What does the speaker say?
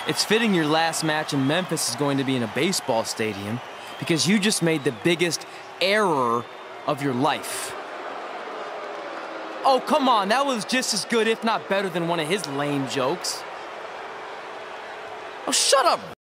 It's fitting your last match in Memphis is going to be in a baseball stadium because you just made the biggest error of your life. Oh, come on, that was just as good, if not better, than one of his lame jokes. Oh, shut up.